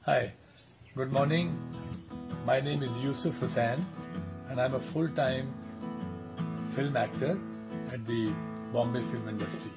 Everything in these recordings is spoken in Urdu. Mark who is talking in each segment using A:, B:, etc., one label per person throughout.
A: Hi, good morning. My name is Yusuf Hussain and I'm a full-time film actor at the Bombay film industry.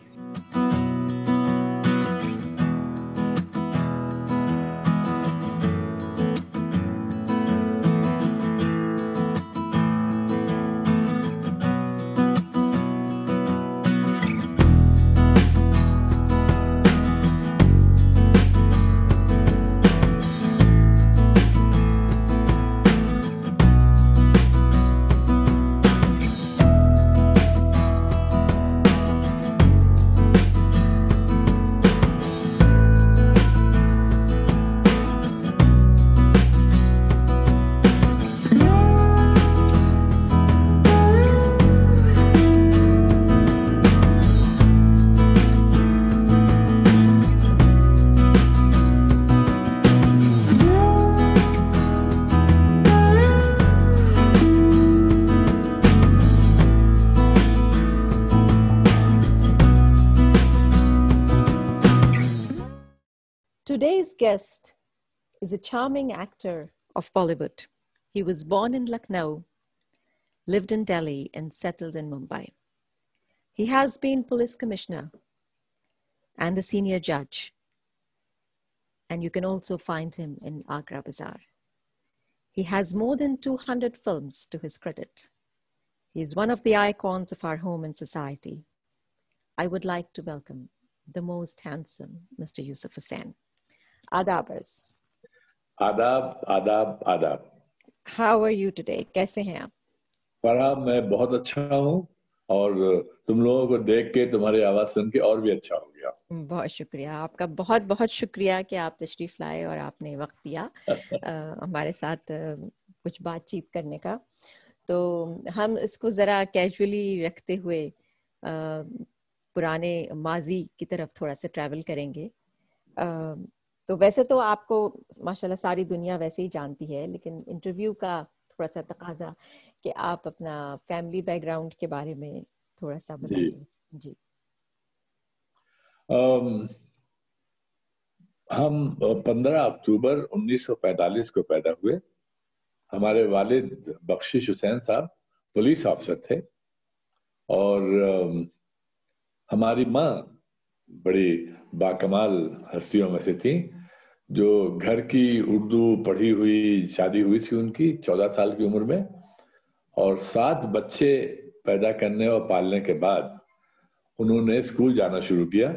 B: Today's guest is a charming actor of Bollywood. He was born in Lucknow, lived in Delhi, and settled in Mumbai. He has been police commissioner and a senior judge, and you can also find him in Agra Bazaar. He has more than 200 films to his credit. He is one of the icons of our home and society. I would like to welcome the most handsome Mr. Yusuf Hussain. Adabers.
C: आदाब आदाब आदाब.
B: How are you today? कैसे हैं आप?
C: फरहान, मैं बहुत अच्छा हूँ और तुम लोगों को देख के, तुम्हारी आवाज सुन के और भी अच्छा हो गया.
B: बहुत शुक्रिया आपका, बहुत बहुत शुक्रिया कि आप तशरीफ लाए और आपने वक्त दिया हमारे साथ कुछ बातचीत करने का. तो हम इसको ज़रा कैजुअली रखते हुए पुराने माजी की तरफ थोड़ा सा ट्रैवल करेंगे. तो वैसे तो आपको माशाल्लाह सारी दुनिया वैसे ही जानती है, लेकिन इंटरव्यू का थोड़ा सा तकाजा कि आप अपना फैमिली बैकग्राउंड के बारे में थोड़ा सा बताइए. जी.
C: हम 15 अक्टूबर 1945 को पैदा हुए. हमारे वालिद बख्शिश हुसैन साहब पुलिस ऑफिसर थे और हमारी माँ बड़ी बाकमाल हस्तियों में से थी, जो घर की उर्दू पढ़ी हुई शादी हुई थी उनकी 14 साल की उम्र में, और 7 बच्चे पैदा करने और पालने के बाद उन्होंने स्कूल जाना शुरू किया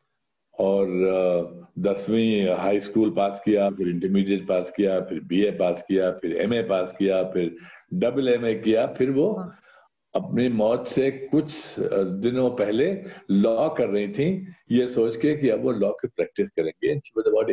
C: और 10वीं हाई स्कूल पास किया, फिर इंटरमीडिएट पास किया, फिर बीए पास किया, फिर एमए पास किया, फिर डबल एमए किया. फिर वो अपनी मौत से कुछ दिनों पहले लॉ कर रही थी, ये सोच के कि अब वो लॉ की प्रैक्टिस करेंगे. अबाउट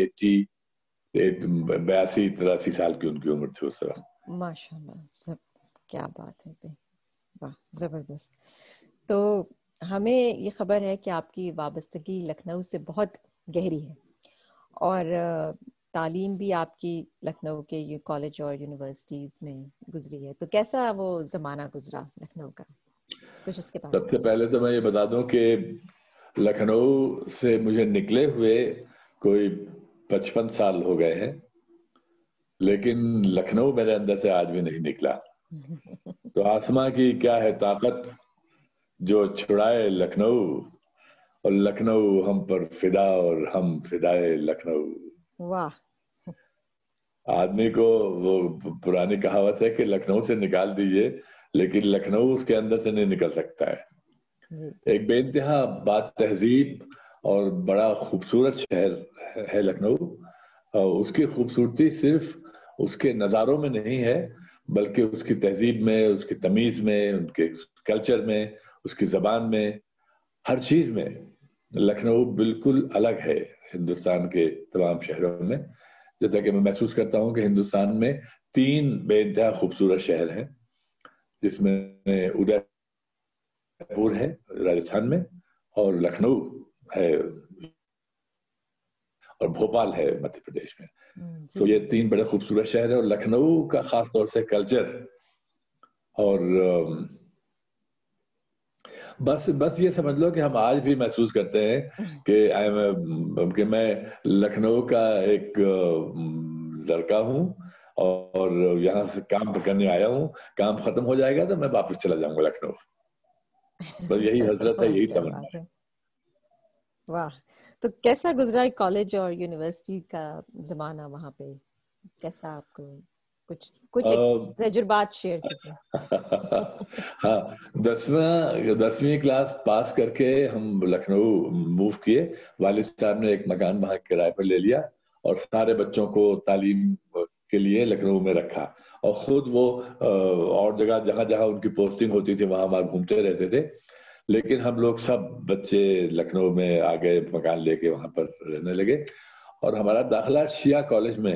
C: 82-83 साल की उनकी उम्र थी उस वक्त.
B: माशाल्लाह, सब क्या बात है, वाह जबरदस्त. तो हमें ये खबर है कि आपकी वाबस्तगी लखनऊ से बहुत गहरी है और तालीम भी आपकी लखनऊ के कॉलेज और यूनिवर्सिटीज में गुजरी है. तो कैसा वो ज़माना गुजरा लखनऊ का, कुछ उसके बारे में?
C: सबसे पहले तो मैं ये बता दूं कि लखनऊ से मुझे निकले हुए कोई 55 साल हो गए हैं, लेकिन लखनऊ मेरे अंदर से आज भी नहीं निकला. तो आसमां की क्या है ताकत जो छुड़ाए लखनऊ, और लखनऊ हम पर फिदा और हम फिदाए लखनऊ.
B: वाह.
C: आदमी को वो पुरानी कहावत है कि लखनऊ से निकाल दीजिए, लेकिन लखनऊ उसके अंदर से नहीं निकल सकता है. एक बेइंतहा बात तहजीब और बड़ा खूबसूरत शहर है लखनऊ. उसकी खूबसूरती सिर्फ उसके नज़ारों में नहीं है, बल्कि उसकी तहजीब में, उसकी तमीज़ में, उनके कल्चर में, उसकी ज़बान में, हर चीज़ में लखनऊ बिल्कुल अलग है हिंदुस्तान के तमाम शहरों में. जैसा कि मैं महसूस करता हूँ कि हिंदुस्तान में 3 बेइंतहा खूबसूरत शहर हैं, जिसमें उदयपुर है राजस्थान में, और लखनऊ है, और भोपाल है मध्य प्रदेश में. तो ये 3 बड़े खूबसूरत शहर है, और लखनऊ का खास तौर से कल्चर और बस ये समझ लो कि हम आज भी महसूस करते हैं कि मैं लखनऊ का एक لڑکا ہوں اور یہاں سے کام کرنے آیا ہوں, کام ختم ہو جائے گا تو میں واپس چلا جاؤں گا لکھنؤ. بس یہی حسرت ہے, یہی تمنا ہے.
B: واہ, تو کیسا گزرا کالج اور یونیورسٹی کا زمانہ وہاں پہ؟ کیسا آپ کو کچھ تجربات شیئر کیجیے.
C: ہاں, 10ویں کلاس پاس کر کے ہم لکھنؤ موو کیے. والد صاحب نے ایک مکان وہاں کرائے پر لے لیا اور سارے بچوں کو تعلیم کے لیے لکھنؤ میں رکھا, اور خود وہ اور جگہ جہاں جہاں ان کی پوسٹنگ ہوتی تھی وہاں وہاں گھومتے رہتے تھے. لیکن ہم لوگ سب بچے لکھنؤ میں آ گئے, مکان لے کے وہاں پر رہنے لگے, اور ہمارا داخلہ شیعہ کالج میں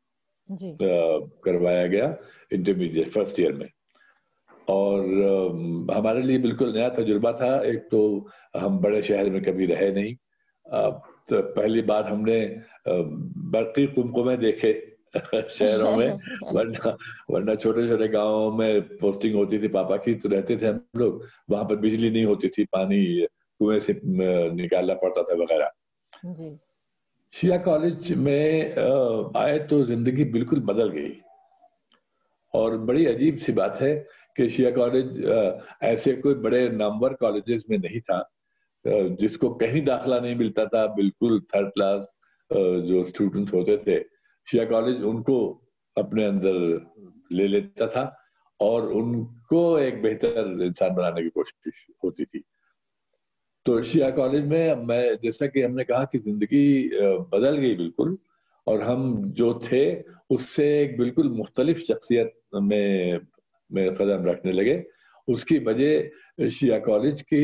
C: کروایا گیا انٹرمیڈیٹ فرسٹ ایئر میں. اور ہمارے لیے بالکل نیا تجربہ تھا. ایک تو ہم بڑے شہر میں کبھی رہے نہیں, پہلی بار ہم نے برقی قمقمے دیکھے شہروں میں, ورنہ چھوٹے چھوٹے گاؤں میں پوسٹنگ ہوتی تھی پاپا کی تو رہتے تھے ہم لوگ, وہاں پر بجلی نہیں ہوتی تھی, پانی کنویں سے نکالنا پڑتا تھا وغیرہ. شیعہ کالج میں آئے تو زندگی بالکل بدل گئی. اور بڑی عجیب سی بات ہے کہ شیعہ کالج ایسے کوئی بڑے نامور کالجز میں نہیں تھا جس کو کہیں داخلہ نہیں ملتا تھا. بالکل تھرڈ کلاس جو اسٹوڈنٹس ہوتے تھے, شیعہ کالج ان کو اپنے اندر لے لیتا تھا اور ان کو ایک بہتر انسان بنانے کی کوشش ہوتی تھی. تو شیعہ کالج میں جیسا کہ ہم نے کہا کہ زندگی بدل گئی بالکل, اور ہم جو تھے اس سے ایک بالکل مختلف شخصیت میں قدم رکھنے لگے. اس کی وجہ شیعہ کالج کی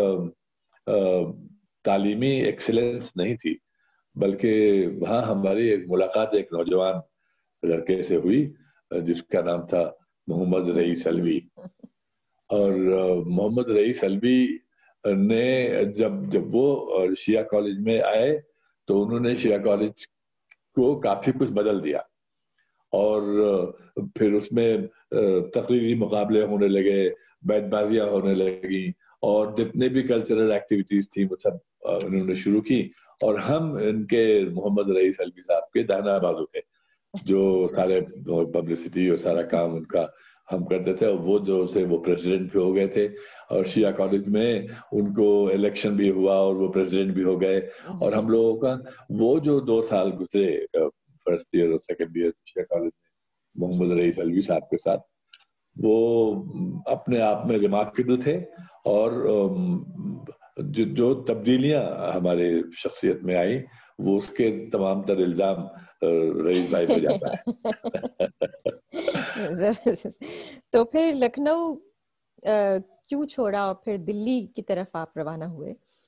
C: تعلیمی ایکسلنس نہیں تھی, بلکہ وہاں ہماری ایک ملاقات ایک نوجوان لڑکے سے ہوئی جس کا نام تھا محمد رئیس الوی. اور محمد رئیس الوی نے جب وہ شیعہ کالج میں آئے تو انہوں نے شیعہ کالج کو کافی کچھ بدل دیا, اور پھر اس میں تقریری مقابلے ہونے لگے, بیت بازیاں ہونے لگیں, اور جتنے بھی کلچرل ایکٹیویٹیز تھیں وہ سب انہوں نے شروع کی. اور ہم ان کے محمد رئیس الوی صاحب کے داہنا بازو تھے, جو سارے پبلسٹی اور سارا کام ان کا ہم کرتے تھے. اور وہ جو سے وہ پریزیڈنٹ بھی ہو گئے تھے, اور شیعہ کالج میں ان کو الیکشن بھی ہوا اور وہ پریزیڈنٹ بھی ہو گئے. اور ہم لوگوں کا وہ جو 2 سال گزرے فرسٹ ایئر اور سیکنڈ ایئر شیعہ کالج میں محمد رئیس الوی صاحب کے ساتھ, وہ اپنے آپ میں ریمارکیبل تھے. اور جو تبدیلیاں ہمارے شخصیت میں آئی وہ اس کے تمام تر الزام رئیس بھائی پہ جاتا ہے.
B: تو پھر لکھنؤ کیوں چھوڑا اور پھر دلی کی طرف آپ روانہ ہوئے؟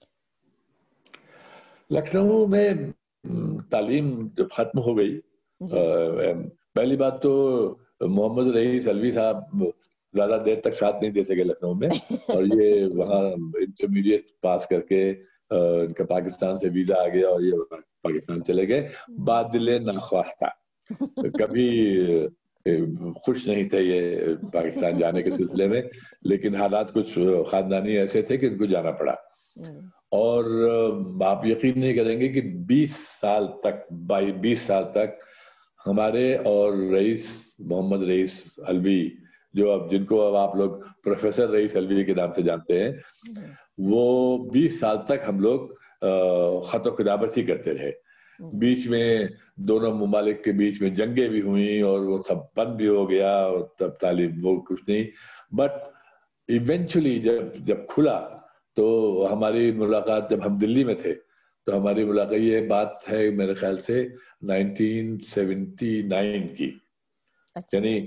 C: لکھنؤ میں تعلیم جب ختم ہو گئی, پہلی بات تو محمد رئیس الوی صاحب زیادہ دیر تک ساتھ نہیں دے سکے لکھنؤ میں, اور یہ وہاں انٹرمیڈیٹ پاس کر کے ان کا پاکستان سے ویزا آ گیا اور یہ پاکستان چلے گئے. بادل ناخواستہ, کبھی خوش نہیں تھے یہ پاکستان جانے کے سلسلے میں, لیکن حالات کچھ خاندانی ایسے تھے کہ ان کو جانا پڑا. اور آپ یقین نہیں کریں گے کہ 20 سال تک ہمارے اور رئیس محمد رئیس الوی, جو اب جن کو اب آپ لوگ پروفیسر رئیس الوی کے نام سے جانتے ہیں, وہ 20 سال تک ہم لوگ خط و کتابت ہی کرتے رہے. بیچ میں دونوں ممالک کے بیچ میں جنگیں بھی ہوئیں اور وہ سب بند بھی ہو گیا, اور تب تعلیم وہ کچھ نہیں. بٹ ایونچولی جب کھلا تو ہماری ملاقات, جب ہم دلی میں تھے تو ہماری ملاقات, یہ بات ہے میرے خیال سے 1979 کی, یعنی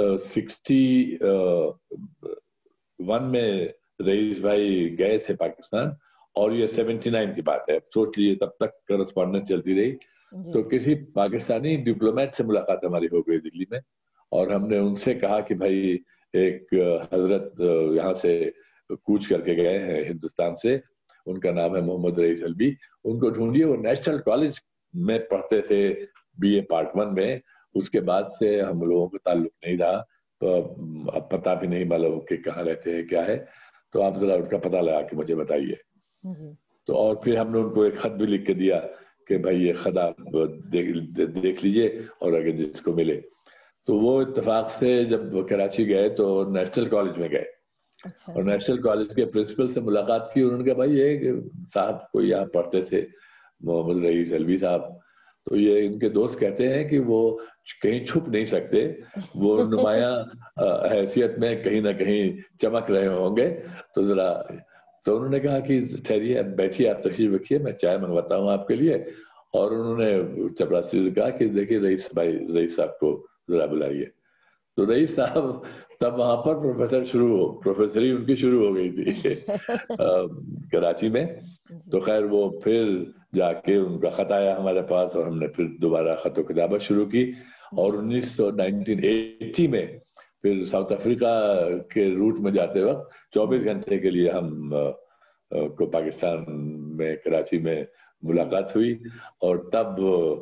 C: 61 میں رئیس بھائی گئے تھے پاکستان, اور یہ 79 کی بات ہے. سوچ لیجیے تب تک کرسپونڈنس چلتی رہی. تو کسی پاکستانی ڈپلومیٹ سے ملاقات ہماری ہو گئی دلی میں, اور ہم نے ان سے کہا کہ بھائی ایک حضرت یہاں سے کوچ کر کے گئے ہیں ہندوستان سے, ان کا نام ہے محمد رئیس الوی, ان کو ڈھونڈیے. وہ نیشنل کالج میں پڑھتے تھے BA پارٹ 1 میں, اس کے بعد سے ہم لوگوں کا تعلق نہیں رہا, تو اب پتہ بھی نہیں معلوم کہ کہاں رہتے ہیں کیا ہے. تو آپ ذرا اس کا پتہ لگا کے مجھے بتائیے. تو اور پھر ہم نے ان کو ایک خط بھی لکھ کے دیا کہ بھائی یہ خدا دیکھ لیجئے اور اگر جس کو ملے. تو وہ اتفاق سے جب کراچی گئے تو نیشنل کالج میں گئے, اور نیشنل کالج کے پرنسپل سے ملاقات کی. انہوں نے کہا بھائی یہ صاحب کوئی یہاں پڑھتے تھے, محمد رئیس الوی صاحب, تو یہ ان کے دوست کہتے ہیں کہ وہ کہیں چھپ نہیں سکتے, وہ نمایاں حیثیت میں کہیں نہ کہیں چمک رہے ہوں گے, تو ذرا. تو انہوں نے کہا کہ ٹھہریے, بیٹھیے, آپ تشریف رکھیے, میں چائے منگواتا ہوں آپ کے لیے. اور انہوں نے چپراسی سے کہا کہ دیکھیے رئیس صاحب کو ذرا بلائیے. تو رئیس صاحب تب وہاں پر پروفیسری ان کی شروع ہو گئی تھی کراچی میں. تو خیر وہ پھر جا کے ان کا خط آیا ہمارے پاس, اور ہم نے پھر دوبارہ خط و کتابت شروع کی. اور 1980 میں پھر ساؤتھ افریقہ کے روٹ میں جاتے وقت 24 گھنٹے کے لیے ہم کو پاکستان میں کراچی میں ملاقات ہوئی, اور تب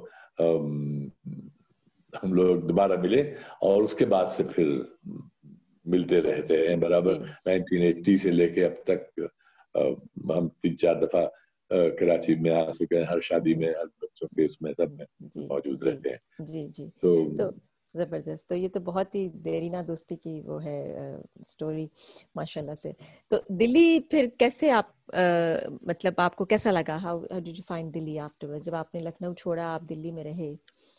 C: ہم لوگ دوبارہ ملے, اور اس کے بعد سے پھر ملتے رہتے ہیں برابر. 1980 سے لے کے اب تک ہم 3-4 دفعہ کراچی میں آ چکے ہیں, ہر شادی میں, ہر بچوں کے اس میں سب میں موجود رہتے ہیں.
B: جی جی,
C: تو
B: زبردست. تو یہ تو بہت ہی دیرینہ دوستی کی وہ ہے سٹوری ماشاءاللہ سے. تو دلی پھر کیسے آپ مطلب آپ کو کیسا لگا, how did you find Delhi after, جب آپ نے لکھنؤ چھوڑا آپ دلی میں رہے؟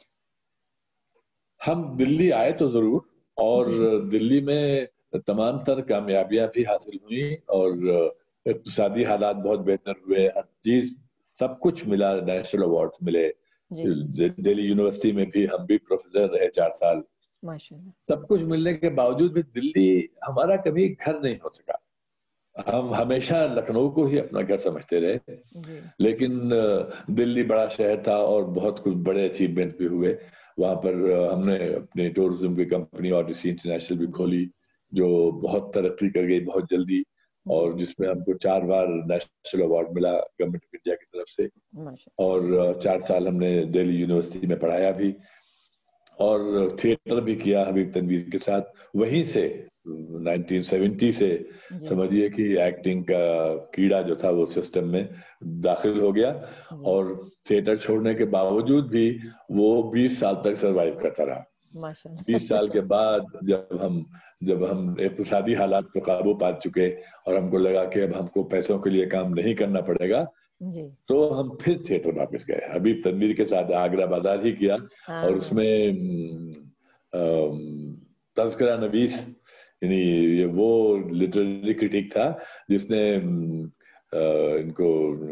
C: ہم دلی آئے تو ضرور, اور دلی میں تمام تر کامیابیاں بھی حاصل ہوئیں, اور اقتصادی حالات بہت بہتر ہوئے, ہر چیز سب کچھ ملا, نیشنل ایوارڈز ملے. دہلی یونیورسٹی میں بھی ہم بھی پروفیسر رہے 4 سال. سب کچھ ملنے کے باوجود بھی دلی ہمارا کبھی گھر نہیں ہو سکا. ہم ہمیشہ لکھنؤ کو ہی اپنا گھر سمجھتے رہے, لیکن دلی بڑا شہر تھا اور بہت کچھ بڑے اچیومنٹ بھی ہوئے وہاں پر. ہم نے اپنے ٹورزم کی کمپنی آڈیسی انٹرنیشنل بھی کھولی, جو بہت ترقی کر گئی بہت جلدی, اور جس میں ہم کو 4 بار نیشنل ایوارڈ ملا گورنمنٹ آف انڈیا کی طرف سے. اور 4 سال ہم نے دہلی یونیورسٹی میں پڑھایا بھی, اور تھیٹر بھی کیا حبیب تنویر کے ساتھ. وہیں سے 1970 سے سمجھیے کہ ایکٹنگ کا کیڑا جو تھا وہ سسٹم میں داخل ہو گیا, اور تھیٹر چھوڑنے کے باوجود بھی وہ 20 سال تک سروائیو کرتا رہا. 20 سال کے بعد جب ہم اقتصادی حالات پر قابو پا چکے اور ہم کو لگا کہ اب ہم کو پیسوں کے لیے کام نہیں کرنا پڑے گا, تو ہم پھر تھیٹر واپس گئے. حبیب تنویر کے ساتھ آگرہ بازار ہی کیا, اور اس میں تذکرہ نویس, یعنی یہ وہ لٹریری کرٹک تھا جس نے ان کو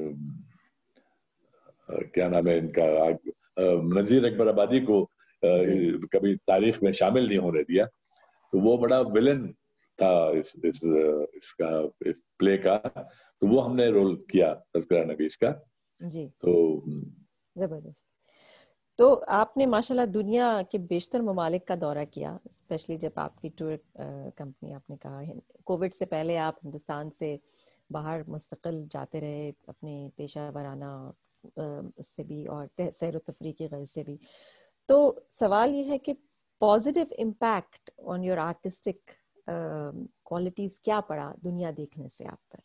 C: کیا نام ہے ان کا, نذیر اکبر آبادی کو کبھی تاریخ میں شامل نہیں ہونے دیا. تو وہ بڑا ویلن تھا اس پلے کا, تو وہ ہم نے رول کیا تذکرہ نویس کا. تو
B: زبردست. تو آپ نے ماشاءاللہ دنیا کے بیشتر ممالک کا دورہ کیا, اسپیشلی جب آپ کی ٹور کمپنی, آپ نے کہا کووڈ سے پہلے آپ ہندوستان سے باہر مستقل جاتے رہے اپنے پیشہ ورانہ اس سے بھی اور سیر و تفریح کی غرض سے بھی. تو سوال یہ ہے کہ positive impact on your artistic qualities کیا پڑا دنیا دیکھنے سے آپ پر؟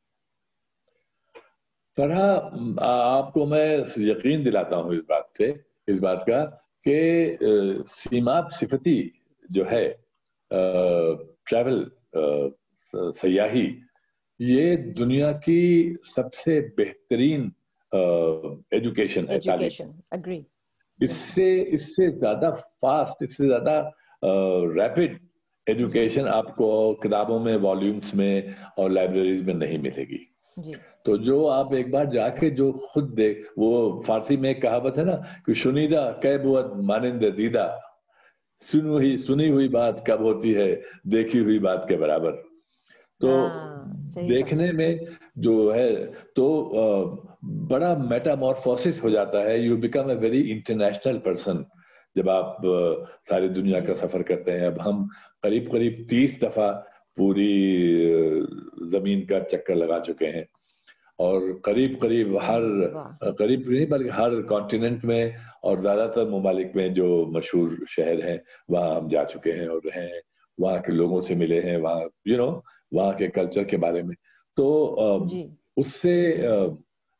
C: فرحہ, آپ کو میں یقین دلاتا ہوں اس بات کا کہ سیماب صفتی جو ہے ٹریول, سیاحی, یہ دنیا کی سب سے بہترین ایجوکیشن ہے, تعلیم. اس سے زیادہ فاسٹ, اس سے زیادہ ریپڈ ایجوکیشن آپ کو کتابوں میں, والیومز میں اور لائبریریز میں نہیں ملے گی. تو جو آپ ایک بار جا کے جو خود دیکھ, وہ فارسی میں ایک کہاوت ہے نا کہ شنیدہ کہ بود مانند دیدہ, سنی ہوئی بات کب ہوتی ہے دیکھی ہوئی بات کے برابر. تو دیکھنے میں جو ہے تو بڑا میٹامورفوسس ہو جاتا ہے, you become a very international person جب آپ ساری دنیا کا سفر کرتے ہیں. اب ہم قریب 30 دفعہ پوری زمین کا چکر لگا چکے ہیں, اور قریب نہیں بلکہ ہر کانٹیننٹ میں اور زیادہ تر ممالک میں جو مشہور شہر ہیں وہاں ہم جا چکے ہیں اور رہے ہیں, وہاں کے لوگوں سے ملے ہیں, وہاں وہاں کے کلچر کے بارے میں. تو اس سے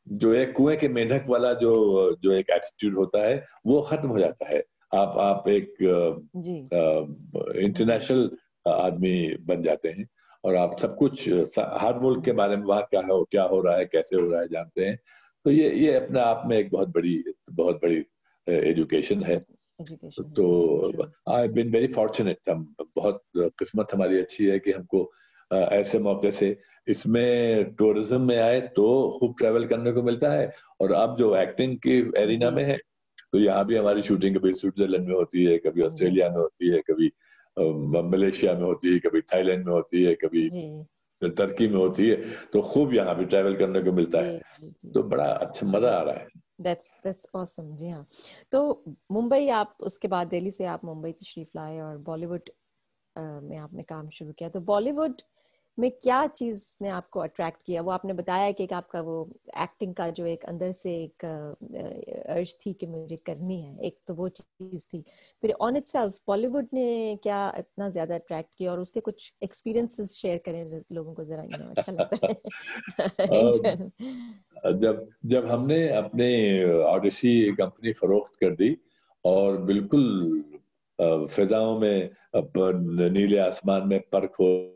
C: جو ایک کنویں کے مینڈک والا جو ایک ایٹیٹیوڈ ہوتا ہے وہ ختم ہو جاتا ہے. آپ ایک انٹرنیشنل آدمی بن جاتے ہیں اور آپ سب کچھ ہر ملک کے بارے میں وہاں کیا ہو رہا ہے کیسے ہو رہا ہے جانتے ہیں. تو یہ اپنے آپ میں ایک بہت بڑی ایجوکیشن ہے. تو آئی بین ویری فارچونیٹ, ہم بہت قسمت ہماری اچھی ہے کہ ہم کو ایسے موقع سے اس میں ٹورزم میں آئے تو خوب ٹریول کرنے کو ملتا ہے. اور اب جو ایکٹنگ کی ایرینا میں ہے تو یہاں بھی ہماری شوٹنگ کبھی سوئٹزرلینڈ میں ہوتی ہے, کبھی آسٹریلیا میں ہوتی ہے, کبھی ملیشیا میں ہوتی ہے, کبھی تھائی لینڈ میں ہوتی ہے, کبھی ترکی میں ہوتی ہے. تو خوب یہاں بھی ٹریول کرنے کو ملتا ہے, تو بڑا اچھا مزہ آ رہا ہے.
B: That's awesome. جی ہاں. تو ممبئی آپ اس کے بعد دہلی سے آپ ممبئی تشریف لائے اور بالی ووڈ میں آپ نے کام شروع کیا. تو بالی ووڈ میں کیا چیز نے آپ کو اٹریکٹ کیا؟ وہ آپ نے بتایا کہ آپ کا وہ ایکٹنگ کا جو ایک اندر سے ایک ارج تھی کہ مجھے کرنی ہے, ایک تو وہ چیز تھی. پھر on itself Bollywood نے کیا اتنا زیادہ اٹریکٹ کیا, اور اس کے کچھ ایکسپیرینسز شیئر کریں لوگوں کو ذرا, اچھا لگتا ہے.
C: جب ہم نے اپنے آڈیسی کمپنی فروخت کر دی اور بالکل فضاؤں میں نیلے آسمان میں پر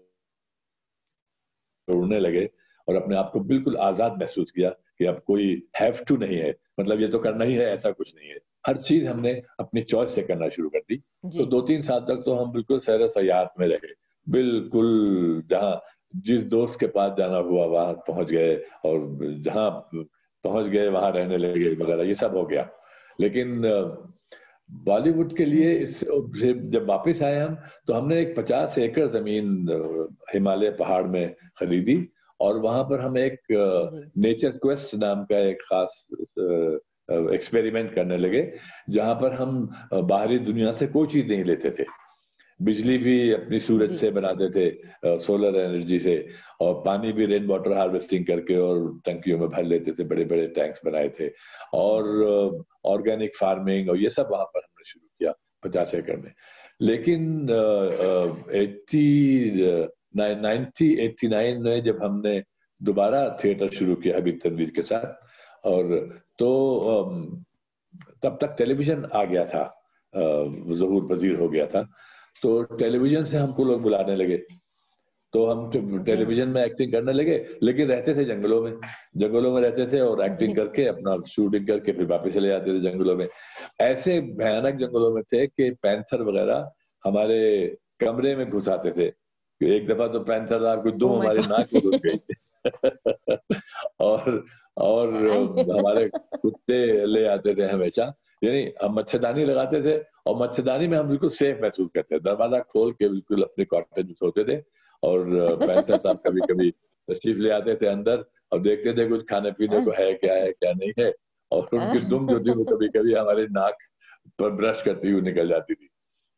C: اڑنے لگے اور اپنے آپ کو بالکل آزاد محسوس کیا کہ اب کوئی ہیو ٹو نہیں ہے, مطلب یہ تو کرنا ہی ہے, ایسا کچھ نہیں ہے. ہر چیز ہم نے اپنی چوائس سے کرنا شروع کر دی. تو 2-3 سال تک تو ہم بالکل سیر و سیاحت میں رہے, بالکل جہاں جس دوست کے پاس جانا ہوا وہاں پہنچ گئے, اور جہاں پہنچ گئے وہاں رہنے لگے وغیرہ, یہ سب ہو گیا. لیکن بالی ووڈ کے لیے اس سے جب واپس آئے ہم تو ہم نے ایک 50 ایکڑ زمین ہمالیہ پہاڑ میں خریدی, اور وہاں پر ہم ایک نیچر کویسٹ نام کا ایک خاص ایکسپیریمنٹ کرنے لگے, جہاں پر ہم باہری دنیا سے کوئی چیز نہیں لیتے تھے. بجلی بھی اپنی سورج سے بناتے تھے, سولر انرجی سے, اور پانی بھی رین واٹر ہارویسٹنگ کر کے اور ٹنکیوں میں بھر لیتے تھے, بڑے بڑے ٹینکس بنائے تھے, اور آرگینک فارمنگ اور یہ سب وہاں پر ہم نے شروع کیا 50 ایکڑ میں. لیکن 89 میں جب ہم نے دوبارہ تھیٹر شروع کیا حبیب تنویر کے ساتھ, اور تو تب تک ٹیلی ویژن آ گیا تھا, ظہور پذیر ہو گیا تھا, تو ٹیلی ویژن سے ہم کو لوگ بلانے لگے. تو ہم ٹیلی ویژن میں ایکٹنگ کرنے لگے, لیکن رہتے تھے جنگلوں میں رہتے تھے, اور ایکٹنگ کر کے اپنا شوٹنگ کر کے پھر واپس چلے جاتے تھے جنگلوں میں. ایسے بھیانک جنگلوں میں تھے کہ پینتھر وغیرہ ہمارے کمرے میں گھس آتے تھے. ایک دفعہ تو پینتھر دار کوئی دم ہمارے ناک میں گھس گئی, اور ہمارے کتے لے آتے تھے ہمیشہ. یعنی ہم مچھردانی لگاتے تھے, اور مچھردانی میں ہم بالکل سیف محسوس کرتے تھے, دروازہ کھول کے بالکل اپنے کاٹیج میں سوتے تھے, اور پینتھر صاحب کبھی کبھی تشریف لے آتے تھے اندر, اور دیکھتے تھے کچھ کھانے پینے کو ہے کیا نہیں ہے, اور ان کی دم جو تھی وہ کبھی کبھی ہمارے ناک پر برش کرتی ہوئی نکل جاتی تھی.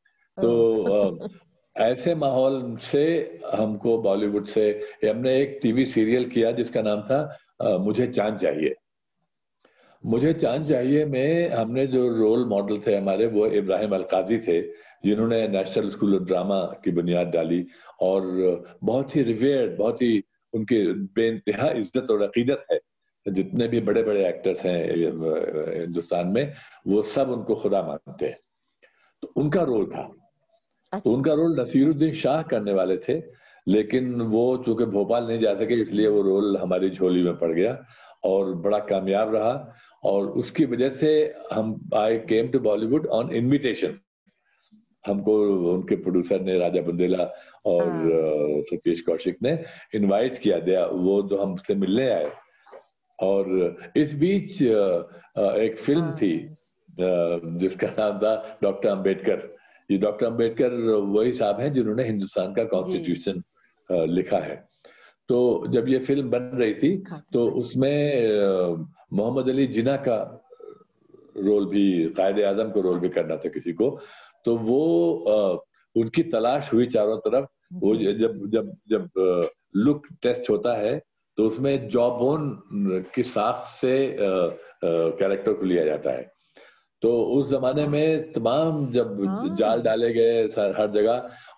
C: تو ایسے ماحول سے ہم کو بالی ووڈ سے ہم نے ایک ٹی وی سیریل کیا جس کا نام تھا مجھے چاند چاہیے. مجھے چاند چاہیے میں ہم نے جو رول ماڈل تھے ہمارے وہ ابراہیم القاضی تھے, جنہوں نے نیشنل اسکول آف ڈرامہ کی بنیاد ڈالی, اور بہت ہی ریویئرڈ, بہت ہی ان کی بے انتہا عزت اور عقیدت ہے. جتنے بھی بڑے بڑے ایکٹرز ہیں ہندوستان میں وہ سب ان کو خدا مانتے ہیں. تو ان کا رول تھا, تو ان کا رول نصیر الدین شاہ کرنے والے تھے, لیکن وہ چونکہ بھوپال نہیں جا سکے اس لیے وہ رول ہماری جھولی میں پڑ گیا اور بڑا کامیاب رہا. اور اس کی وجہ سے ہم I came to Bollywood on invitation. ہم کو ان کے پروڈیوسر نے راجہ بندیلا اور ستیش کوشک نے انوائٹ کیا دیا, وہ جو ہم سے ملنے آئے. اور اس بیچ ایک فلم تھی جس کا نام تھا ڈاکٹر امبیڈکر. یہ ڈاکٹر امبیڈکر وہی صاحب ہیں جنہوں نے ہندوستان کا کانسٹیٹیوشن لکھا ہے. تو جب یہ فلم بن رہی تھی تو اس میں محمد علی جناح کا رول بھی, قائد اعظم کو رول بھی کرنا تھا کسی کو. تو وہ ان کی تلاش ہوئی چاروں طرف. وہ جب لک ٹیسٹ ہوتا ہے تو اس میں جا بون کی ساخت سے کیریکٹر کو لیا جاتا ہے. تو اس زمانے میں تمام جب جال ڈالے گئے ہر جگہ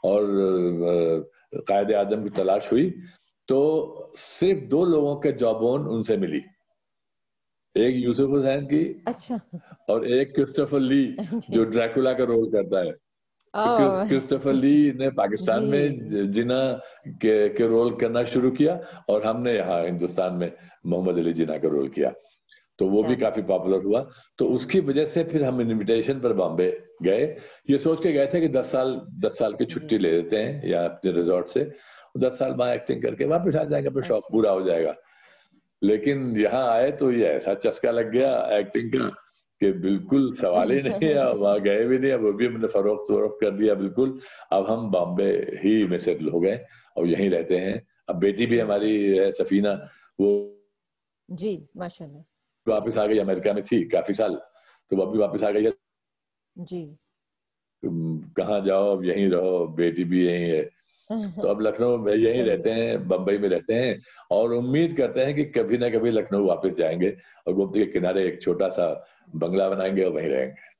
C: اور قائد اعظم کی تلاش ہوئی تو صرف 2 لوگوں کے جا بون ان سے ملی. ایک یوسف حسین کی
B: اچھا
C: اور ایک کرسٹوفر لی جو ڈریکولا کا رول کرتا ہے. کرسٹوفر لی نے پاکستان میں جنا کے رول کرنا شروع کیا اور ہم نے یہاں ہندوستان میں محمد علی جناح کا رول کیا, تو وہ بھی کافی پاپولر ہوا. تو اس کی وجہ سے پھر ہم انویٹیشن پر بامبے گئے, یہ سوچ کے گئے تھے کہ 10 سال کی چھٹی لے لیتے ہیں یا اپنے ریزورٹ سے, 10 سال وہاں ایکٹنگ کر کے واپس آ جائیں گے, پھر شوق پورا ہو جائے گا. لیکن یہاں آئے تو یہ ایسا چسکا لگ گیا ایکٹنگ کا کہ بالکل سوال ہی نہیں ہے, وہاں گئے بھی نہیں, وہ بھی ہم نے فروخت کر دیا بالکل. اب ہم بامبے ہی میں سیٹل ہو گئے اور یہیں رہتے ہیں. اب بیٹی بھی ہماری ہے سفینہ, وہ
B: جی ماشاءاللہ
C: واپس آ گئی, امریکہ میں تھی کافی سال, تو وہ بھی واپس آ گئی ہے.
B: جی
C: کہاں جاؤ, اب یہیں رہو, بیٹی بھی یہیں ہے. تو اب لکھنؤ میں یہیں رہتے ہیں, بمبئی میں رہتے ہیں, اور امید کرتے ہیں کہ کبھی نہ کبھی لکھنؤ واپس جائیں گے اور گومتی کے کنارے ایک چھوٹا سا بنگلہ بنائیں گے اور وہیں رہیں گے.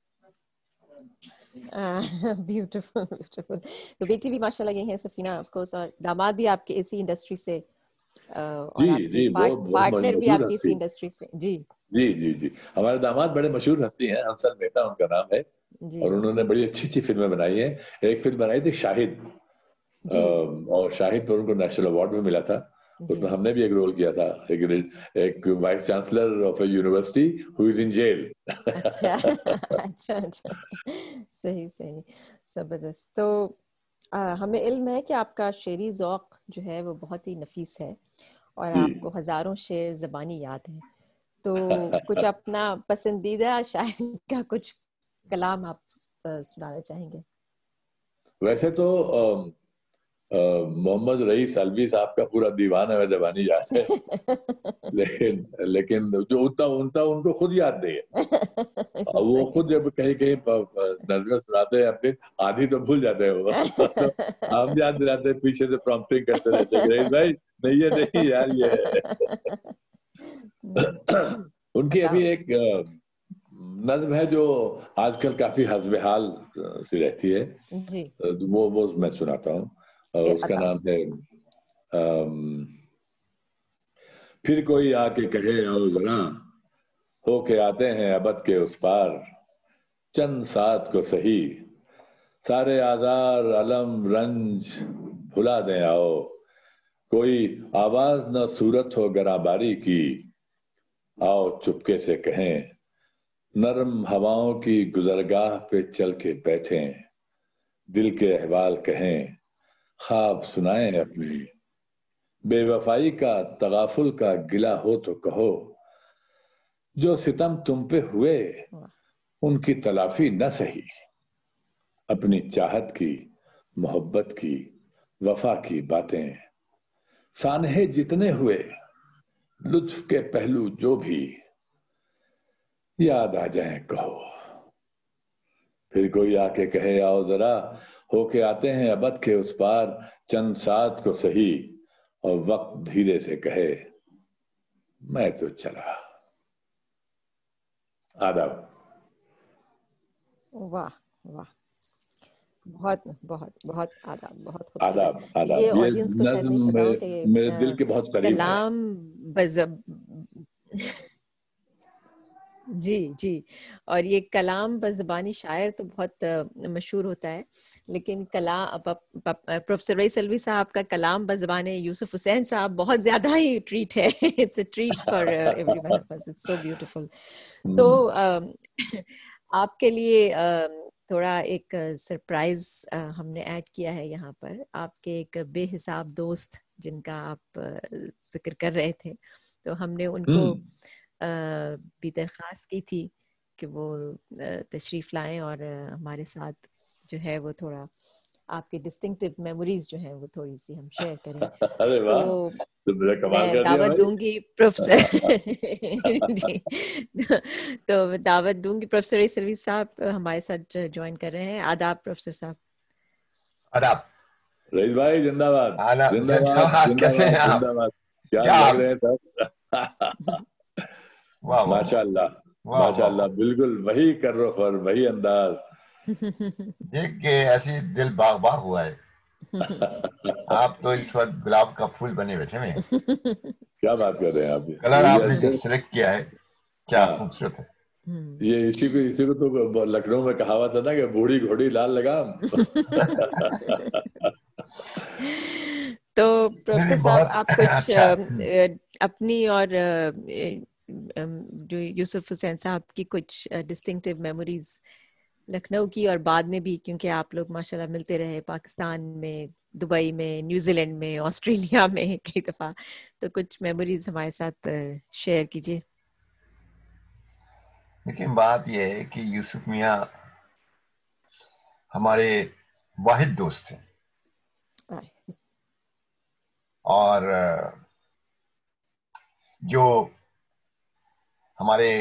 B: Beautiful beautiful. تو بیٹی بھی ماشاءاللہ یہی ہے سفینہ آف کورس, اور داماد بھی آپ کے اسی انڈسٹری سے, اور آپ کے پارٹنر بھی آپ کی اسی انڈسٹری سے. جی
C: جی جی جی ہمارے داماد بڑے مشہور ہستی ہیں, حسن مہتا ان کا نام ہے, اور انہوں نے بڑی اچھی اچھی فلمیں بنائی ہیں. ایک فلم بنائی تھی شاہد, اور شاہد پر ان کو نیشنل ایوارڈ بھی ملا تھا. اس میں ہم نے بھی ایک رول کیا تھا, ایک vice chancellor of a university who is in jail.
B: اچھا اچھا اچھا, صحیح صحیح, زبردست. تو ہمیں علم ہے کہ آپ کا شعری ذوق جو ہے وہ بہت ہی نفیس ہے, اور آپ کو ہزاروں شعر زبانی یاد ہیں. تو کچھ اپنا پسندیدہ شاعر کا کچھ کلام آپ سنانا چاہیں گے؟
C: ویسے تو محمد رئیس الوی صاحب کا پورا دیوان ہے زبانی یاد ہے, لیکن جو اتنا ان کو خود یاد نہیں ہے. وہ خود جب کہیں نظمیں سناتے ہیں اپنی, آدھی تو بھول جاتے ہیں وہ, ہم یاد دلاتے ہیں, پیچھے سے پرومپٹنگ کرتے رہتے ہیں رئیس بھائی نہیں یہ نہیں یار یہ. ان کی ابھی ایک نظم ہے جو آج کل کافی حسب حال سی رہتی ہے, وہ میں سناتا ہوں. اس کا نام ہے پھر کوئی آ کے کہے او ذرا, ہو کے آتے ہیں ابد کے اس پار, چند ساتھ کو سہی, سارے آزار علم رنج بھلا دیں آؤ, کوئی آواز نہ صورت ہو گراں باری کی, آؤ چپکے سے کہیں, نرم ہواؤں کی گزرگاہ پہ چل کے بیٹھیں, دل کے احوال کہیں, خواب سنائیں اپنے, بے وفائی کا تغافل کا گلہ ہو تو کہو, جو ستم تم پہ ہوئے ان کی تلافی نہ سہی, اپنی چاہت کی محبت کی وفا کی باتیں, سانحے جتنے ہوئے لطف کے پہلو جو بھی, یاد آ جائیں کہو, پھر کوئی آ کے کہے آؤ ذرا, ہو کے آتے ہیں ابد کے اس پار, چند ساتھ کو سہی, اور وقت دھیرے سے کہے میں تو چلا. آداب.
B: واہ واہ, بہت بہت بہت آداب, بہت
C: آداب
B: خوبصورت.
C: آداب.
B: یہ آڈینس کو شاید نہیں پتا ہو کہ
C: میرے دل کے بہت قریب ہے.
B: کلام جی جی, اور یہ کلام بزبانی شاعر تو بہت مشہور ہوتا ہے, لیکن پروفیسر رئیس الوی صاحب کا کلام بزبان یوسف حسین صاحب بہت زیادہ ہی ٹریٹ ہے. It's a treat for every one of us, it's so beautiful. تو آپ کے لیے تھوڑا ایک سرپرائز ہم نے ایڈ کیا ہے یہاں پر. آپ کے ایک بے حساب دوست جن کا آپ ذکر کر رہے تھے, تو ہم نے ان کو بھی درخواست کی تھی کہ وہ تشریف لائیں اور ہمارے ساتھ جو ہے وہ تھوڑا آپ کی ڈسٹنکٹیو میموریز جو ہیں وہ تھوڑی سی ہم شیئر کریں. تو میں دعوت دوں گی پروفیسر جی, تو دعوت دوں گی پروفیسر رئیس الوی صاحب ہمارے ساتھ جوائن کر رہے ہیں. آداب پروفیسر صاحب.
C: آداب رئیس بھائی, زندہ باد زندہ باد زندہ باد زندہ باد. کیا لگ رہے ہیں سب, ماشاء اللہ ماشاء اللہ, بالکل وہی کر رخ اور وہی انداز
D: دیکھ کے ایسی دل باغ باغ ہوا ہے. آپ تو اس وقت گلاب کا پھول بنے بیٹھے میں.
C: کیا بات کر رہے ہیں آپ,
D: کلر آپ نے جو سلیکٹ کیا ہے کیا خوبصورت ہے.
C: یہ اسی کو تو لکھنؤ میں کہاوت ہے نا کہ بوڑھی گھوڑی لال لگام.
B: تو پروفیسر صاحب آپ کچھ اپنی اور جو یوسف حسین صاحب کی کچھ ڈسٹنکٹیو میموریز لکھنؤ کی اور بعد میں بھی، کیونکہ آپ لوگ ماشاءاللہ ملتے رہے پاکستان میں، دبئی میں، نیوزی لینڈ میں، آسٹریلیا میں کئی دفعہ، تو کچھ میموریز ہمارے ساتھ شیئر کیجیے.
D: لیکن بات یہ ہے کہ یوسف میاں ہمارے واحد دوست ہیں، اور جو ہمارے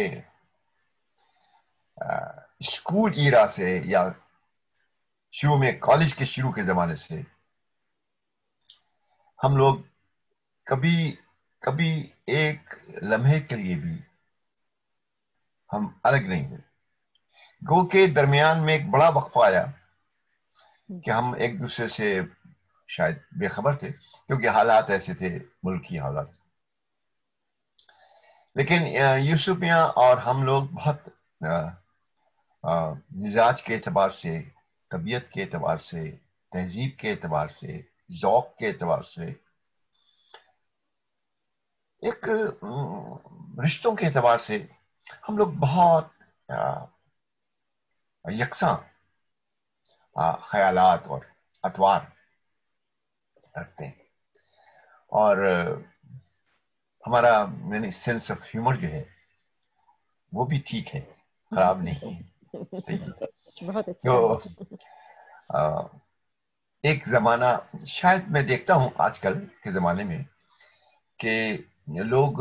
D: اسکول ایرا سے یا شروع میں کالج کے شروع کے زمانے سے ہم لوگ کبھی ایک لمحے کے لیے بھی ہم الگ نہیں ہوئے. گو کے درمیان میں ایک بڑا وقفہ آیا کہ ہم ایک دوسرے سے شاید بے خبر تھے، کیونکہ حالات ایسے تھے، ملکی حالات. لیکن یوسف میاں اور ہم لوگ بہت مزاج کے اعتبار سے، طبیعت کے اعتبار سے، تہذیب کے اعتبار سے، ذوق کے اعتبار سے، ایک رشتوں کے اعتبار سے ہم لوگ بہت یکساں خیالات اور اطوار رکھتے ہیں. اور ہمارا یعنی سینس آف ہیومر جو ہے وہ بھی ٹھیک ہے، خراب نہیں ہے، صحیح ہے.
B: بہت
D: تو
B: اچھا.
D: ایک زمانہ شاید میں دیکھتا ہوں آج کل کے زمانے میں کہ لوگ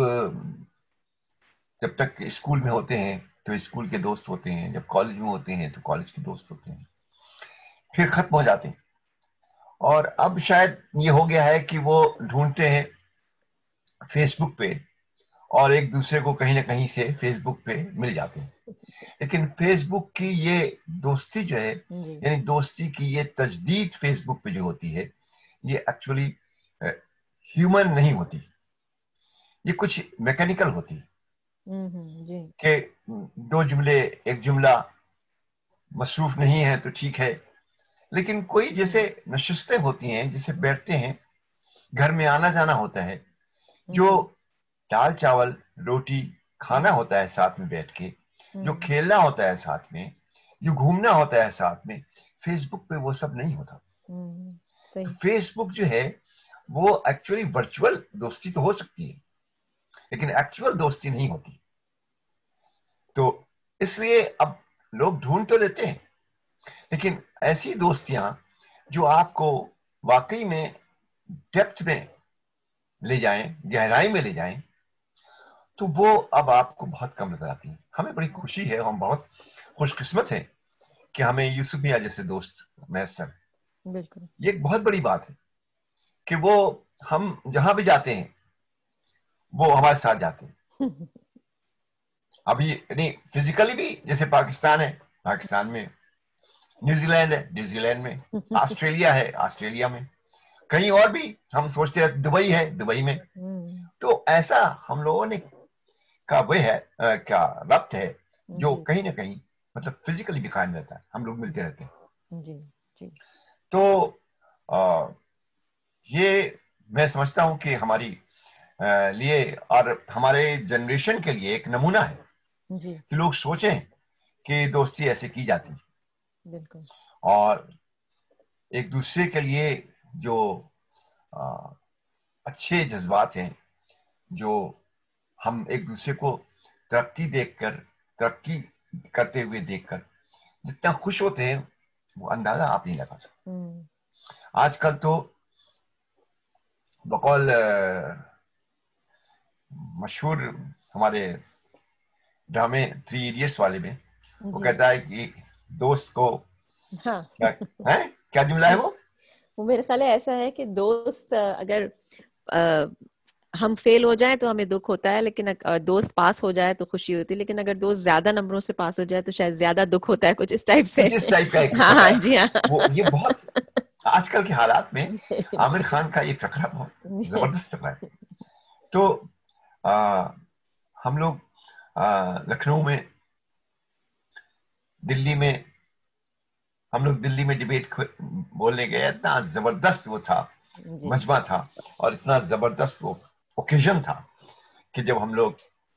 D: جب تک اسکول میں ہوتے ہیں تو اسکول کے دوست ہوتے ہیں، جب کالج میں ہوتے ہیں تو کالج کے دوست ہوتے ہیں، پھر ختم ہو جاتے ہیں. اور اب شاید یہ ہو گیا ہے کہ وہ ڈھونڈتے ہیں فیس بک پہ، اور ایک دوسرے کو کہیں نہ کہیں سے فیس بک پہ مل جاتے ہیں. لیکن فیس بک کی یہ دوستی جو ہے، یعنی دوستی کی یہ تجدید فیس بک پہ جو ہوتی ہے، یہ ایکچولی ہیومن نہیں ہوتی، یہ کچھ میکینیکل ہوتی کہ دو جملے، ایک جملہ مصروف نہیں ہے تو ٹھیک ہے. لیکن کوئی جیسے نشستیں ہوتی ہیں، جیسے بیٹھتے ہیں، گھر میں آنا جانا ہوتا ہے، جو دال چاول روٹی کھانا ہوتا ہے ساتھ میں بیٹھ کے، جو کھیلنا ہوتا ہے ساتھ میں، جو گھومنا ہوتا ہے ساتھ میں، فیس بک پہ وہ سب نہیں ہوتا. فیس بک جو ہے وہ ایکچولی ورچوئل دوستی تو ہو سکتی ہے، لیکن ایکچوئل دوستی نہیں ہوتی. تو اس لیے اب لوگ ڈھونڈ تو لیتے ہیں، لیکن ایسی دوستیاں جو آپ کو واقعی میں ڈیپتھ میں لے جائیں، گہرائی میں لے جائیں، تو وہ اب آپ کو بہت کم نظر آتی ہیں. ہمیں بڑی خوشی ہے، ہم بہت خوش قسمت ہیں کہ ہمیں یوسف میاں جیسے دوست میسر.
B: بالکل
D: یہ ایک بہت بڑی بات ہے کہ وہ ہم جہاں بھی جاتے ہیں وہ ہمارے ساتھ جاتے ہیں. ابھی یعنی فزیکلی بھی جیسے پاکستان ہے، پاکستان میں، نیوزی لینڈ ہے، نیوزی لینڈ میں، آسٹریلیا ہے، آسٹریلیا میں، کہیں اور بھی ہم سوچتے ہیں دبئی ہے، دبئی میں. تو ایسا ہم لوگوں نے کا وہ ہے کیا ربط ہے جو کہیں نہ کہیں مطلب فزیکلی بھی قائم رہتا ہے، ہم لوگ ملتے رہتے ہیں. تو یہ میں سمجھتا ہوں کہ ہماری لیے اور ہمارے جنریشن کے لیے ایک نمونہ ہے کہ لوگ سوچیں کہ دوستی ایسے کی جاتی ہے، اور ایک دوسرے کے لیے جو اچھے جذبات ہیں، جو ہم ایک دوسرے کو ترقی کرتے ہوئے دیکھ کر جتنا خوش ہوتے ہیں وہ اندازہ آپ نہیں لگا سکتے. آج کل تو بقول مشہور ہمارے ڈرامے 3 ایڈیٹس والے میں وہ کہتا ہے کہ دوست کو کیا جملہ ہے وہ
B: میرے خیال ایسا ہے کہ دوست اگر ہم فیل ہو جائیں تو ہمیں دکھ ہوتا ہے، لیکن دوست پاس ہو جائے تو خوشی ہوتی ہے، لیکن اگر دوست زیادہ نمبروں سے پاس ہو جائے تو شاید زیادہ دکھ ہوتا ہے، کچھ اس ٹائپ سے.
D: اس ٹائپ کا ایک
B: ہاں جی ہاں،
D: وہ یہ بہت آج کل کے حالات میں عامر خان کا یہ فقرہ بہت زبردست فقرہ ہے. تو ہم لوگ लखनऊ में, दिल्ली में, हम लोग दिल्ली में डिबेट बोलने गए, इतना जबरदस्त वो था, मजमा था, और इतना जबरदस्त वो ओकेजन था कि जब हम लोग,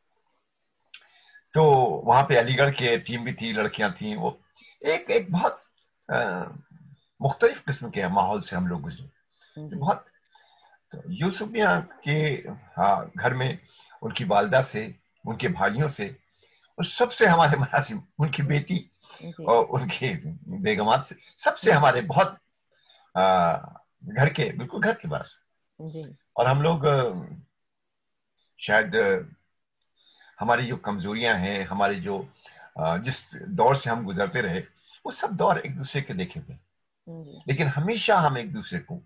D: तो वहां पे अलीगढ़ के टीम भी थी, लड़कियां थी, वो एक बहुत मुख्तलिफ किस्म के माहौल से हम लोग गुजरे। बहुत, तो यूसुफ मियां के घर में उनकी वालदा से, उनके भाइयों से, और सबसे हमारे मनासिब, उनकी बेटी और उनके बेगमात से, सबसे हमारे बहुत घर के, बिल्कुल घर के पास। और हम लोग शायद हमारी जो कमजोरियां हैं, हमारी जो जिस दौर से हम गुजरते रहे, वो सब दौर एक दूसरे के देखे थे, लेकिन हमेशा हम एक दूसरे को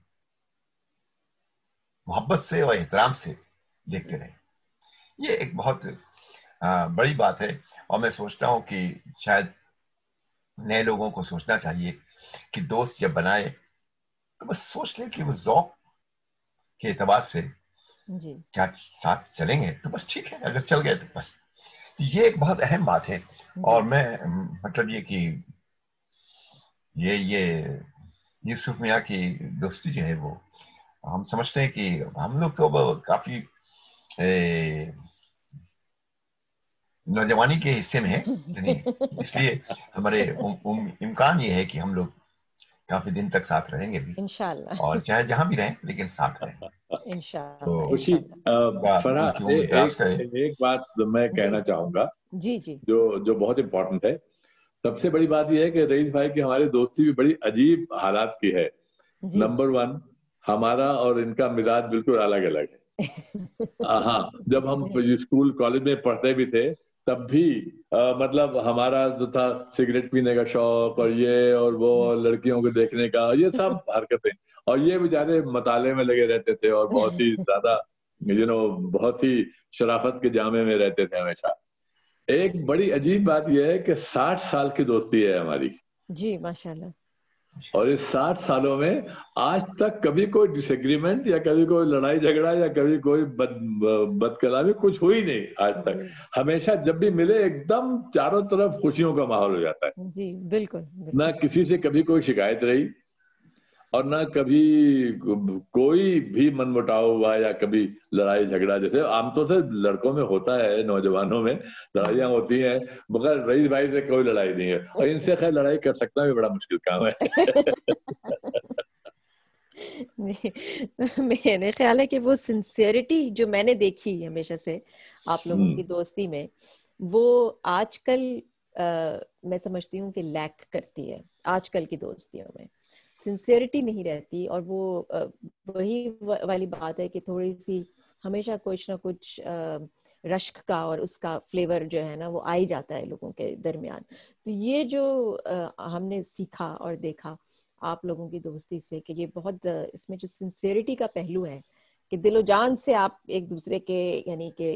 D: मोहब्बत से और एहतराम से देखते रहे। ये एक बहुत बड़ी बात है, और मैं सोचता हूं कि शायद नए लोगों को सोचना चाहिए कि दोस्त जब बनाए तो बस सोच ले कि वो ज़ौक के एतबार से क्या साथ चलेंगे, तो बस ठीक है, अगर चल गए तो बस। ये एक बहुत अहम बात है। और मैं मतलब ये कि ये यूसुफ मियां की दोस्ती जो है, वो हम समझते हैं कि हम लोग तो काफी नौजवानी के हिस्से में है, इसलिए हमारे इम्कान ये है कि हम लोग काफी दिन तक साथ रहेंगे भी,
B: इंशाल्लाह,
D: और चाहे जहां भी रहें लेकिन साथ रहें
B: इंशाल्लाह।
C: खुशी, फरहा, एक बात मैं कहना चाहूंगा
B: जी जी,
C: जो बहुत इम्पोर्टेंट है। सबसे बड़ी बात यह है कि रईस भाई की हमारी दोस्ती भी बड़ी अजीब हालात की है। नंबर 1, हमारा और इनका मिजाज बिल्कुल अलग अलग है। हाँ, जब हम स्कूल कॉलेज में पढ़ते भी थे तब भी मतलब हमारा जो था सिगरेट पीने का शौक और ये और वो, लड़कियों को देखने का, ये सब हरकतें, और ये बेचारे मताले में लगे रहते थे और बहुत ही ज्यादा बहुत ही शराफत के जामे में रहते थे हमेशा। एक बड़ी अजीब बात यह है कि 60 साल की दोस्ती है हमारी।
B: जी माशाल्लाह।
C: और इस 60 सालों में आज तक कभी कोई डिसएग्रीमेंट या कभी कोई लड़ाई झगड़ा या कभी कोई बदकलामी कुछ हुई नहीं आज तक। हमेशा जब भी मिले एकदम चारों तरफ खुशियों का माहौल हो जाता है।
B: जी बिल्कुल,
C: ना किसी से कभी कोई शिकायत रही और ना कभी कोई भी मनमुटाव हुआ या कभी लड़ाई झगड़ा, जैसे आमतौर से लड़कों में होता है, नौजवानों में लड़ाइयां होती हैं, मगर रईस भाई से कोई लड़ाई नहीं है, और इनसे खैर लड़ाई कर सकना भी बड़ा मुश्किल काम है।
B: मेरे ख्याल है कि वो सिंसियरिटी जो मैंने देखी हमेशा से आप लोगों की दोस्ती में, वो आजकल मैं समझती हूँ कि लैक करती है। आजकल की दोस्तियों में सिंसियरिटी नहीं रहती, और वो वही वाली बात है कि थोड़ी सी हमेशा कुछ ना कुछ रश्क का और उसका फ्लेवर जो है ना वो आ ही जाता है लोगों के दरमियान। तो ये जो हमने सीखा और देखा आप लोगों की दोस्ती से कि ये बहुत इसमें जो सिंसियरिटी का पहलू है कि दिलो जान से आप एक दूसरे के यानी कि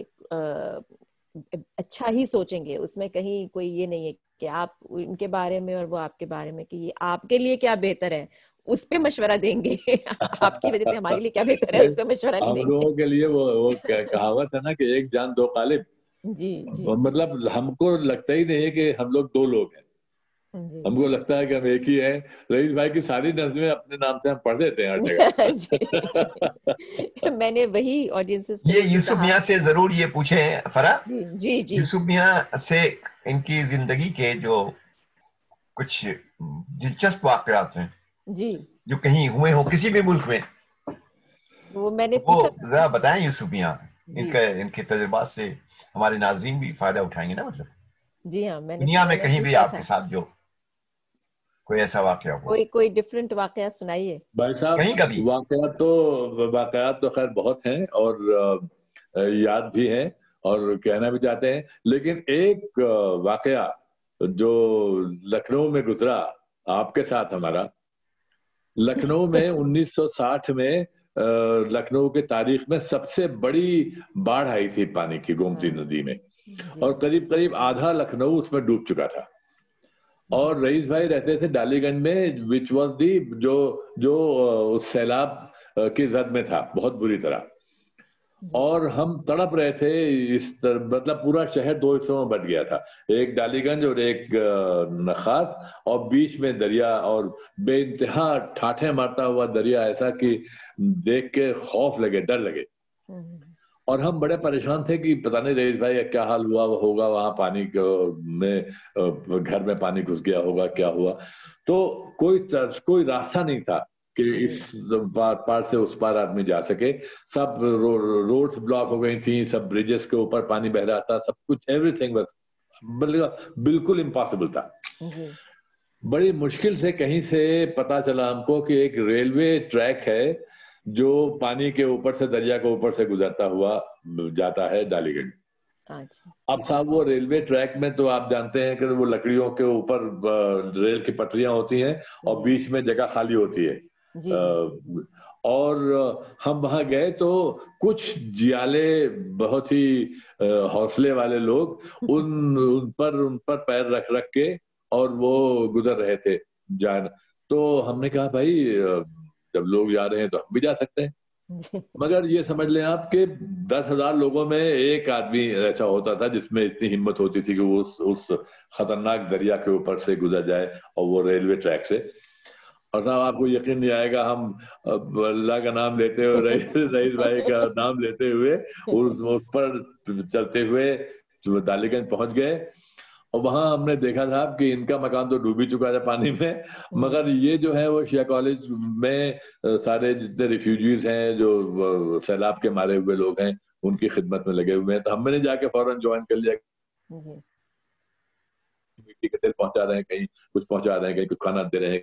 B: अच्छा ही सोचेंगे, उसमें कहीं कोई ये नहीं है कि आप उनके बारे में और वो आपके बारे में कि ये आपके लिए क्या बेहतर है उस पे मशवरा देंगे। आपकी वजह से हमारे लिए क्या बेहतर है उस पे मशवरा नहीं देंगे।
C: हम लोगों के लिए वो कहावत है ना कि एक जान दो कालिब।
B: जी जी,
C: मतलब हमको लगता ही नहीं है कि हम लोग दो लोग हैं, हमको लगता है कि हम एक ही हैं। रईस भाई की सारी नज़में अपने नाम से हम पढ़ देते हैं हर जगह।
B: मैंने वही ऑडियंसेस
D: ये यूसुफ मियां से जरूर ये पूछे फरा।
B: जी जी,
D: यूसुफ मियां से इनकी जिंदगी के जो कुछ दिलचस्प वाकयात हैं
B: जी
D: जो कहीं हुए हो किसी भी मुल्क में,
B: वो मैंने
D: वो
B: पूछा।
D: जरा बताएं यूसुफ मियां। इनके तजुर्बात से हमारे नाजरीन भी फायदा उठाएंगे ना। मतलब
B: जी हाँ, मैंने
D: दुनिया में कहीं भी आपके साथ जो कोई ऐसा वाकया हुआ,
B: कोई डिफरेंट वाकया सुनाइए
C: भाई साहब।
D: कहीं कभी
C: वाकयात तो खैर बहुत हैं और याद भी हैं और कहना भी चाहते हैं, लेकिन एक वाकया जो लखनऊ में गुजरा आपके साथ हमारा। लखनऊ में 1960 में लखनऊ के तारीख में सबसे बड़ी बाढ़ आई थी पानी की, गोमती नदी में, और करीब करीब आधा लखनऊ उसमें डूब चुका था। और रईस भाई रहते थे डालीगंज में, विच वॉज दी जो उस सैलाब की जद में था बहुत बुरी तरह। اور ہم تڑپ رہے تھے اس مطلب پورا شہر دو حصوں میں بٹ گیا تھا, ایک ڈالی گنج اور ایک نخاس, اور بیچ میں دریا, اور بے انتہا ٹھاٹھے مارتا ہوا دریا, ایسا کہ دیکھ کے خوف لگے, ڈر لگے. اور ہم بڑے پریشان تھے کہ پتہ نہیں رئیس بھائی کیا حال ہوا ہوگا, وہاں پانی میں گھر میں پانی گھس گیا ہوگا, کیا ہوا. تو کوئی راستہ نہیں تھا کہ اس پار سے اس پار آدمی جا سکے. سب روڈز بلاک ہو گئی تھیں, سب بریجز کے اوپر پانی بہ رہا تھا, سب کچھ ایوری تھنگ بالکل امپاسبل تھا. بڑی مشکل سے کہیں سے پتا چلا ہم کو کہ ایک ریلوے ٹریک ہے جو پانی کے اوپر سے, دریا کے اوپر سے گزرتا ہوا جاتا ہے ڈالی گنج. اب صاحب وہ ریلوے ٹریک میں تو آپ جانتے ہیں کہ وہ لکڑیوں کے اوپر ریل کی پٹریاں ہوتی ہیں اور بیچ میں جگہ خالی ہوتی ہے. اور ہم وہاں گئے تو کچھ جیالے بہت ہی حوصلے والے لوگ ان پر پیر رکھ کے اور وہ گزر رہے تھے جان. تو ہم نے کہا بھائی جب لوگ جا رہے ہیں تو ہم بھی جا سکتے ہیں. مگر یہ سمجھ لیں آپ کہ 10,000 لوگوں میں ایک آدمی ایسا ہوتا تھا جس میں اتنی ہمت ہوتی تھی کہ وہ اس خطرناک دریا کے اوپر سے گزر جائے, اور وہ ریلوے ٹریک سے. اور صاحب آپ کو یقین نہیں آئے گا, ہم اللہ کا نام لیتے ہوئے, رئیس بھائی کا نام لیتے ہوئے اس پر چلتے ہوئے ڈالی گنج پہنچ گئے. اور وہاں ہم نے دیکھا صاحب کہ ان کا مکان تو ڈوب ہی چکا تھا پانی میں, مگر یہ جو ہے وہ شیعہ کالج میں سارے جتنے ریفیوجیز ہیں جو سیلاب کے مارے ہوئے لوگ ہیں ان کی خدمت میں لگے ہوئے ہیں. تو ہم نے جا کے فوراً جوائن کر لیا, مٹی کے تیل پہنچا رہے ہیں, کہیں کچھ پہنچا رہے ہیں, کہیں کچھ کھانا دے رہے ہیں.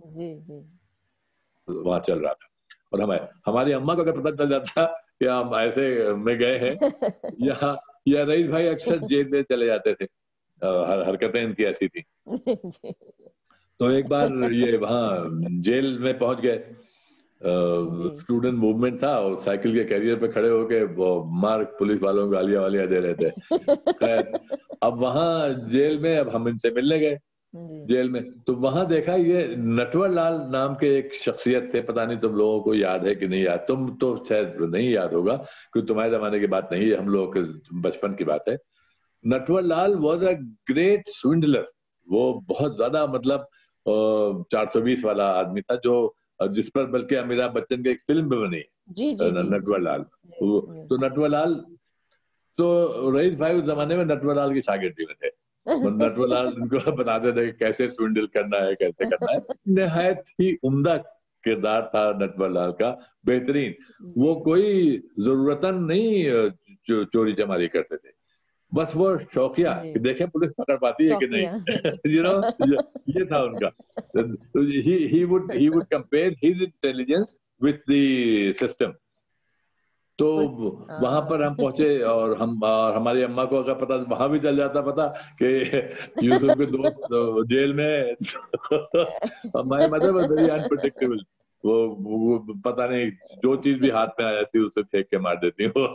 C: وہاں چل رہا تھا. اور ہماری اماں کو اگر پتہ چل جاتا کہ ہم ایسے میں گئے ہیں, یا رئیس بھائی اکثر جیل میں چلے جاتے تھے, حرکتیں ان کی ایسی تھی. تو ایک بار یہ وہاں جیل میں پہنچ گئے, اسٹوڈنٹ موومنٹ تھا, اور سائیکل کے کیریئر پہ کھڑے ہو کے مار پولیس والوں کو گالیاں والیاں دے رہے تھے. خیر اب وہاں جیل میں اب ہم ان سے ملنے گئے جیل میں, تو وہاں دیکھا یہ نٹور لال نام کے ایک شخصیت تھے. پتہ نہیں تم لوگوں کو یاد ہے کہ نہیں یاد, تم تو شاید نہیں یاد ہوگا کیونکہ تمہارے زمانے کی بات نہیں ہے, ہم لوگوں کے بچپن کی بات ہے. نٹور لال واز اے گریٹ سوینڈلر. وہ بہت زیادہ مطلب 420 والا آدمی تھا, جو جس پر بلکہ امیتابھ بچن کی ایک فلم بھی بنی, نٹور لال. تو نٹور لال تو رئیس بھائی اس زمانے میں نٹور لال کی شاگردی میں تھے. نٹور لال ان کو بتاتے تھے کہ کیسے سوینڈل کرنا ہے, کیسے کرنا ہے. نہایت ہی عمدہ کردار تھا نٹور لال کا, بہترین. وہ کوئی ضرورتاً نہیں چوری چماری کرتے تھے, بس وہ شوقیہ کہ دیکھیں پولیس پکڑ پاتی ہے کہ نہیں. یہ تھا ان کا. He would compare his intelligence with the system. تو وہاں پر ہم پہنچے, اور ہماری اماں کو اگر پتا, وہاں بھی چل جاتا پتا کہ یوسف کے دوست جیل میں. ہماری مدر واز ویری انپریڈکٹیبل. وہ پتا نہیں جو چیز بھی ہاتھ میں آ جاتی اسے پھینک کے مار دیتی وہ.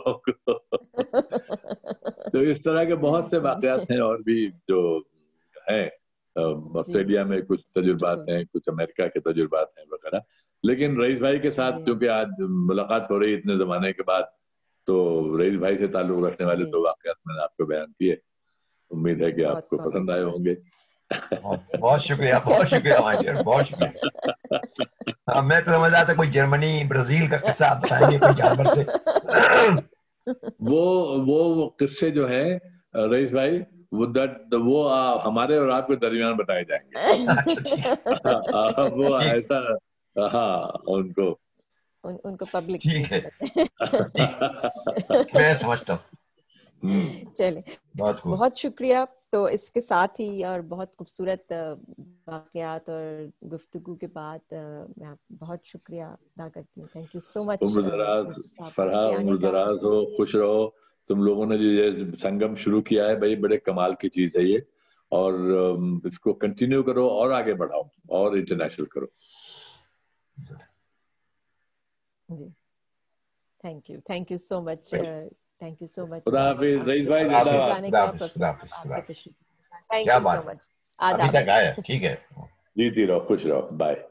C: تو اس طرح کے بہت سے واقعات ہیں اور بھی جو ہیں. آسٹریلیا میں کچھ تجربات ہیں, کچھ امریکہ کے تجربات ہیں وغیرہ. لیکن رئیس بھائی کے ساتھ کیونکہ آج ملاقات ہو رہی اتنے زمانے کے بعد, تو رئیس بھائی سے تعلق رکھنے والے 2 واقعات میں نے آپ کو بیان کیے. امید ہے کہ آپ کو پسند آئے ہوں گے.
D: بہت شکریہ, بہت شکریہ بھائی جان, بہت شکریہ. میں تو سمجھ رہا تھا کوئی جرمنی برازیل کا قصہ آپ بتائیں گے کوئی جانور سے.
C: وہ قصے جو ہیں رئیس بھائی, وہ ہمارے اور آپ کے درمیان بتائے جائیں گے. وہ ایسا, ہاں ان کو
B: پبلک
D: ٹھیک ہے, میں سمجھتا ہوں.
B: چلے بہت شکریہ. تو اس کے ساتھ ہی اور بہت خوبصورت واقعات اور گفتگو کے بعد میں بہت شکریہ ادا کرتی ہوں. تھینک یو سو مچ.
C: عمر دراز فرحا, عمر دراز ہو, خوش رہو. تم لوگوں نے جو یہ سنگم شروع کیا ہے بھائی, بڑے کمال کی چیز ہے یہ, اور اس کو کنٹینیو کرو اور آگے بڑھاؤ اور انٹرنیشنل کرو.
B: جی thank you so much. Thank you so much.
C: خدا حافظ رئیس بھائی.
D: کیا بات, ابھی تک آئے. ٹھیک ہے,
C: جیتی رہو, خوش رہو. بائے.